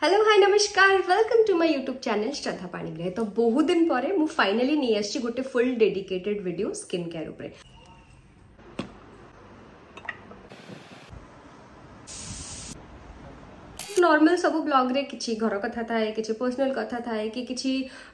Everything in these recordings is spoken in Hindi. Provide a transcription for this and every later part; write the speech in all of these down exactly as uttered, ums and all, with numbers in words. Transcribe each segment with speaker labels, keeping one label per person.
Speaker 1: हेलो हाय नमस्कार welcome to my YouTube channel Shraddha Panigrahi. तो बहुत दिन पर मु फाइनली नहीं आसी गोटे full dedicated video skin care उपरे। नॉर्मल सब ब्लॉग रे किछि घर कथा थाए किछि पर्सनल कथा थाए कि किछि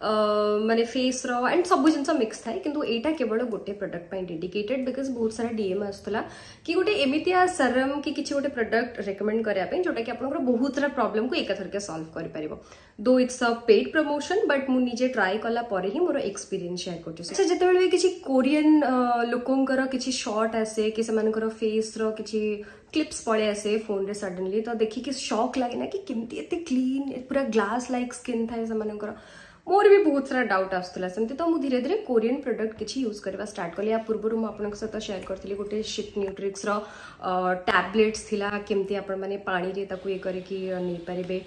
Speaker 1: माने फेस रो एंड सब जिंस मिक्स थाए किंतु एटा केवल गोटे प्रोडक्ट पई डेडिकेटेड बिकॉज बहुत सारा डीएम आस्तला कि गोटे एमितिया सरम कि किछि गोटे प्रोडक्ट रेकमेंड करिया पई जोटा कि आपनकर बहुत सारा प्रॉब्लम को एका थरके सॉल्व करि परिबो। Though it's a paid promotion but मु निजे ट्राई कला परे ही मोर एक्सपीरियंस शेयर करछु। अच्छा जेतेबेले भी किछि कोरियन लोकंकर किछि शॉट आसे कि सेमानकर फेस रो किछि क्लिप्स पड़े आसे फोन रे सडनली तो देखिए शॉक लगे ना कि केमती एते क्लीन पूरा ग्लास लाइक स्किन थाए सेमानकर। मोर भी बहुत सारा डाउट आसुला सेमती तो मु धीरे धीरे कोरियन प्रोडक्ट किछि यूज करबा स्टार्ट कली। या पूर्व मु आपनक सहित शेयर करथिली गोटे शिक न्यूट्रिक्स रो टैबलेट्स थिला केमती आपण माने पानी रे ताकू ए करे कि नै परिबे।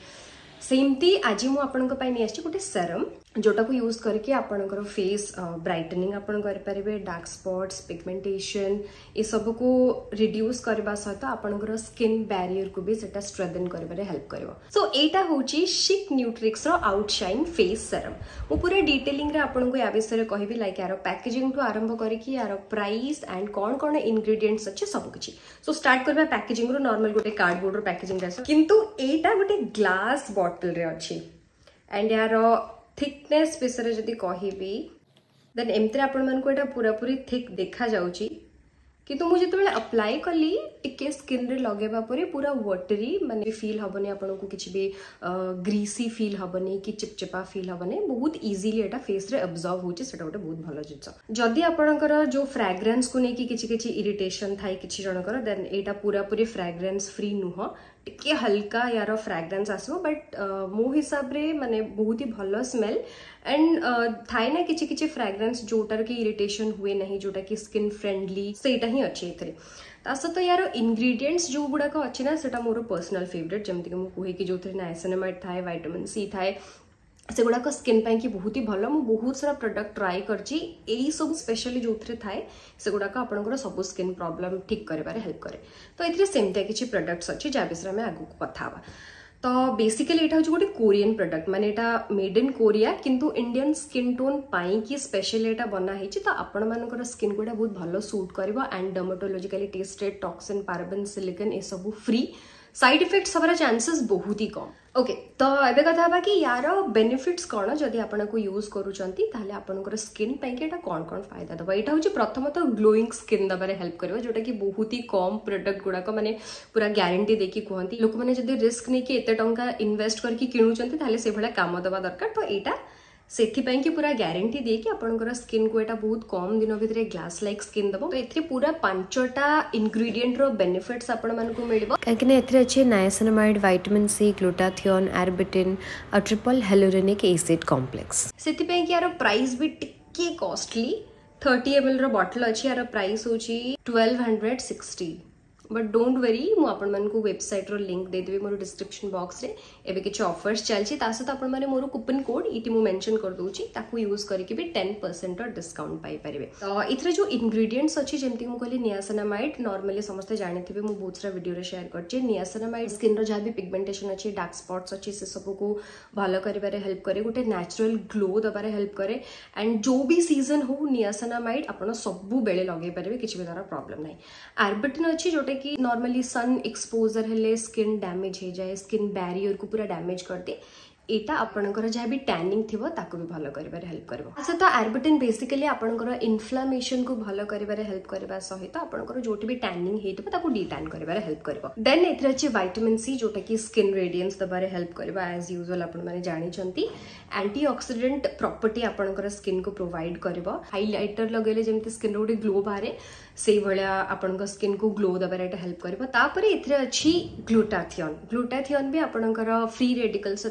Speaker 1: सेमती आज मु आपनक पई नै आछि गोटे सेरम जोटा को यूज करके आपनकर फेस ब्राइटनिंग आपण कर परिबे, डार्क स्पॉट्स पिगमेंटेशन ए सब को रिड्यूस करबा सहित आपनकर स्किन बैरियर को भी सेटा स्ट्रेंथन करबारे हेल्प करबो। सो एटा होची शिक न्यूट्रिक्स रो आउटशाइन फेस सेरम। मु पूरा डिटेलिंग रे आपन को या विषय रे कहबी लाइक यार पैकेजिंग टू आरंभ करके यार प्राइस एंड कोन कोन इंग्रेडिएंट्स अछि सब किछि। सो स्टार्ट करबा पैकेजिंग रो। नॉर्मल गोटे कार्डबोर्ड रो पैकेजिंग रे किंतु एटा गोटे ग्लास बॉटल रे अछि एंड यार थिकनेस विषय जदि कहबी देन एमती आपण मन को एटा पूरा पूरी थिक देखा जाउची किंतु मु जेतेबेले अप्लाई कली टिके स्किन रे लगेबा परे पूरा वाटरी माने फील हबनी आपण को किछि भी ग्रीसी फील हबनी कि चिपचिपा फील हबनी। बहुत इजीली एटा फेस रे अब्जॉर्ब होची सेटा गोटे बहुत भलो जिंस। जदि आपणकर जो फ्रेग्रेंस को नेकी किछि किछि इरिटेशन थाई किछि जनकर देन एटा पूरा पूरी फ्रेग्रेंस फ्री नुह टिके हल्का यार फ्रेग्रेंस आसो बट मो हिसाब रे माने बहुत ही भलो स्मेल एंड थाई ना किछि किछि फ्रेग्रेंस जोटार की इरिटेशन हुए नहीं जोटा की स्किन फ्रेंडली सेटा ही अच्छे एथरे। तास तो यार इंग्रेडिएंट्स जो गुडा को अच्छे ना सेटा मोर पर्सनल फेवरेट जेमति कि मु कोहे कि जोथरे नाइसिनामाइड थाए विटामिन सी थाए से गुड़ाक स्किन पाई कि बहुत ही भल। मु बहुत सारा प्रोडक्ट ट्राई करची एई सब स्पेशली जोथरे थाए से गुड़ाक आपनकर सब स्किन प्रॉब्लम ठीक करबारे हेल्प करे। तो एथरे सेमते किछि प्रोडक्ट्स अछि जा विषय में आगु कथा बा। तो बेसिकली एटा होची गोटे कोरियन प्रोडक्ट माने एटा मेड इन कोरिया किंतु इंडियन स्किन टोन पाई कि स्पेशली एटा बना हेची। तो आपण मानकर स्किन को एटा बहुत भलो सूट करबो and dermatologically tested toxin paraben silicone ए सब फ्री साइड इफेक्ट्स हमारा चांसेस बहुत ही कम। ओके तो एबे कथा बा कि यार बेनिफिट्स कोन जदि आपण को यूज करूचंती ताले आपनकर स्किन पई के एटा कोन कोन फायदा दबा। एटा होची प्रथमतः ग्लोइंग स्किन दबारे हेल्प करबो जोटा कि बहुत ही कम प्रोडक्ट गुडा को माने पूरा गारंटी देकी कहंती लोक माने जदि रिस्क नै कि एते टंका इन्वेस्ट करके किणुचंती ताले से भला काम दबा दरकार। तो एटा सेठी पई कि पूरा गारंटी दे कि आपनकर स्किन को एटा बहुत कम दिन भितरे ग्लास लाइक स्किन दबो। तो एथि पूरा पांचटा इंग्रेडिएंट रो बेनिफिट्स आपण मन को मिलबो काकि ने एथरे अछि niacinamide vitamin C glutathione arbutin और ट्रिपल हेलोरेनिक एसिड कॉम्प्लेक्स। सेठी पई कि यार प्राइस भी टिके कॉस्टली थर्टी एम एल रो बॉटल अछि यार प्राइस होची twelve sixty but don't worry मु आपण मन को वेबसाइट रो लिंक दे देबे मोर डिस्क्रिप्शन बॉक्स रे। एबे किछ ऑफर्स चलछि ता सहित आपण माने मोर कूपन कोड इटी मु मेंशन कर दोछि ताकू यूज करके भी टेन परसेंट रो डिस्काउंट पाई परिबे। तो इथरे जो इंग्रेडिएंट्स अछि जेमति मु कहली नियासिनामाइड नॉर्मली समस्त जानिथिबे मु बहुत सारा वीडियो रे शेयर करछि। नियासिनामाइड स्किन रो जा भी पिगमेंटेशन अछि डार्क स्पॉट्स अछि से सब को भलो करिबारे हेल्प करे गोटे नेचुरल ग्लो दबारे हेल्प करे एंड जो भी सीजन हो नियासिनामाइड आपण सब बेले लगे परिबे किछ भी तारा प्रॉब्लम नै। आर्बिटिन अछि जोटे कि नॉर्मली सन एक्सपोजर हेले स्किन डैमेज हो जाए स्किन बैरियर को पूरा डैमेज कर दे एटा आपनकर जहाँ भी टैनिंग थिबो ताको भी भलो करिबारे हेल्प करबो। अच्छा तो आर्बिटिन बेसिकली आपनकर इन्फ्लेमेशन को भलो करिबारे हेल्प करबा सहित आपनकर जोटी भी टैनिंग हेतिबो ताको डिटैन करिबारे हेल्प करबो। देन एथरे अछि विटामिन सी जोटा कि स्किन रेडियंस दबारे हेल्प करबा एज यूजुअल आपण माने जानि छंती एंटीऑक्सीडेंट प्रॉपर्टी आपनकर स्किन को प्रोवाइड करबो। हाइलाइटर लगेले जेमति स्किन रो ग्लो बारे से भलिया आपनकर स्किन को ग्लो दबारे एटा हेल्प करबो। तापरे एथरे अछि ग्लूटाथियोन। ग्लूटाथियोन भी आपनकर फ्री रेडिकल से तो फाइट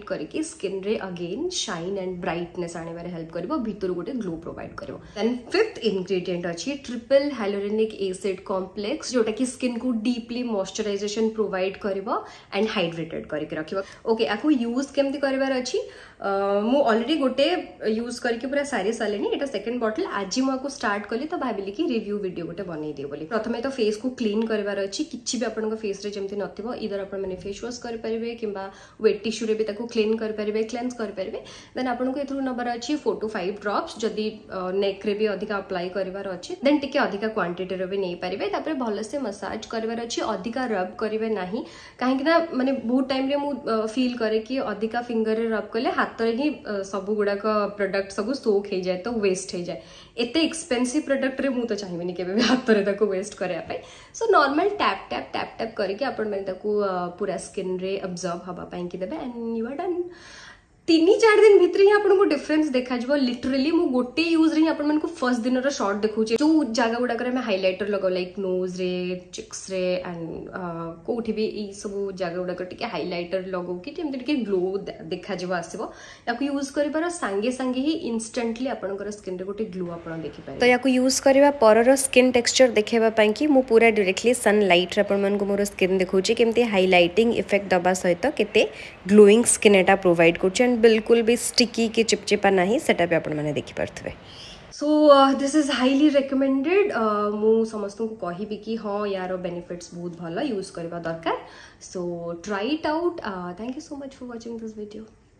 Speaker 1: फाइट करके स्किन रे अगेन शाइन एंड ब्राइटनेस आने बारे हेल्प करिवो भीतर गोटे ग्लो प्रोवाइड करिवो। देन फिफ्थ इंग्रेडिएंट अछि ट्रिपल हाइलुरोनिक एसिड कॉम्प्लेक्स जोटा कि स्किन को डीपली मॉइस्चराइजेशन प्रोवाइड करिवो एंड हाइड्रेटेड करके रखिवो। ओके आको यूज केमती करिवार अछि मु ऑलरेडी गोटे यूज करके पूरा सारी सालेनी एटा सेकंड बॉटल आज मु आको स्टार्ट कली तो भाबिली कि रिव्यू वीडियो गोटे बनै दियो बोली। प्रथमे तो फेस को क्लीन करिवार अछि किछि भी आपन को फेस रे जेमती नथिबो इधर आपन माने फेस वॉश कर परिबे किंबा वेट टिश्यू रे भी ताको क्लीन कर परिबे क्लेंस कर परिबे। देन आपन को एथरु नंबर अछि फोर टू फाइव ड्रॉप्स जदी नेक रे भी अधिका अप्लाई करिवार अछि देन टिके अधिका क्वांटिटी रे भी नै परिबे तापर भलो से मसाज करिवार अछि अधिका रब करिवे नाही काहे कि ना माने बहुत टाइम रे मु फील करे कि अधिका फिंगर रे रब करले हाथ रे ही सब गुडा का प्रोडक्ट सब सोक हो जाए तो वेस्ट हो जाए एते एक्सपेंसिव प्रोडक्ट रे मु तो चाहिए केबे भी हाथ रे ताको वेस्ट करे पाए। So normal tap tap tap tap करके अपन मैंने ताको पूरा स्किन रे अब्जॉर्ब हवा पाई कि देबे एंड यू आर डन। तीन चार दिन भितर ही आपन को डिफरेंस देखा जबो। लिटरली मु गोटे यूज रे आपन मन को फर्स्ट दिन रो शॉर्ट देखुचे जो जगह गुडा करे मैं हाइलाइटर लगाओ लाइक नोज रे चिक्स रे एंड कोठी भी ई सब जगह गुडा कर टिके हाइलाइटर लगाओ कि जेमते टिके ग्लो देखा जबो आसीबो। याको यूज करिबार संगे संगे ही इंस्टेंटली आपन को स्किन रे गोटे ग्लो आपन देखि पारे। तो याको यूज करिबा परर स्किन टेक्सचर देखेबा पई कि मु पूरा डायरेक्टली सनलाइट रे आपन मन को मोर स्किन देखुची केमते हाइलाइटिंग इफेक्ट दबा सहित केते ग्लोइंग स्किन एटा प्रोवाइड करछ एंड बिल्कुल भी स्टिकी कि चिपचिपा नहीं सेटा भी आपण माने देखि पारथबे। So this is highly recommended. मु समस्त को कहिबी कि हाँ यार बेनिफिट्स बहुत भला यूज करबा दरकार। So try it out. Thank you so much for watching this video.